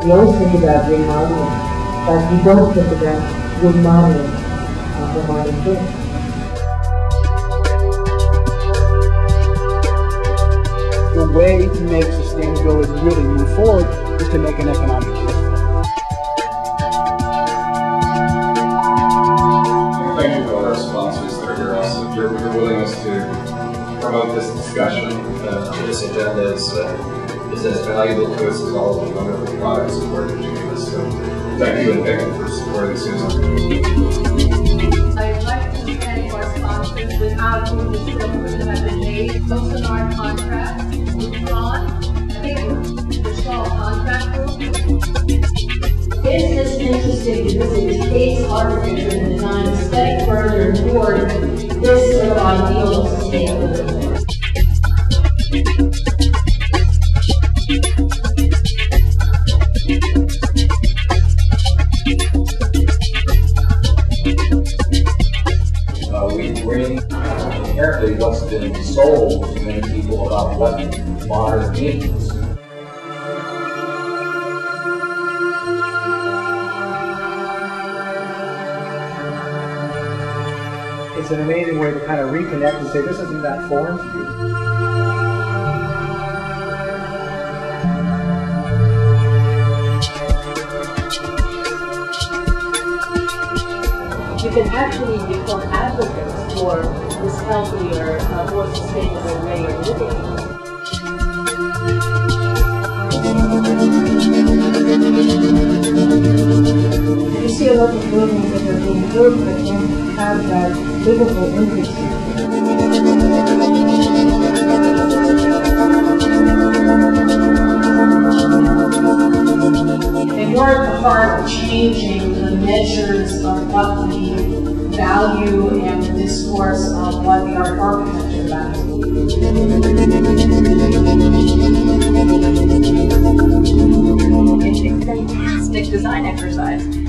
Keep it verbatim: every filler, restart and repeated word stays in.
we always think about remodeling, but we don't think about remodeling uh, the modern church. The way to make sustainability really move forward is to make an economic case. Thank you to all our sponsors that are here also. Your, your willingness to promote this discussion. Uh, this agenda is, uh, is as valuable to us as all of the wonderful products and work that you give us. So Thank you and thank you for supporting Susan. I'd like to thank our sponsors without whom this film would have been made. Most of our contracts, Ron, Hayward, the Shaw Contract Group. Is this interesting because it takes architecture and design a step further toward this sort of ideal of sustainability? uh, we bring inherently what's been sold to many people about what modern means. It's an amazing way to kind of reconnect and say, this isn't that foreign to you. You can actually become advocates for this healthier, uh, more sustainable way of living. You see a lot of buildings that are being built but don't have that livable infrastructure. And you're at the heart of changing the measures of what we value and the discourse of what the art architecture values. It's a fantastic design exercise.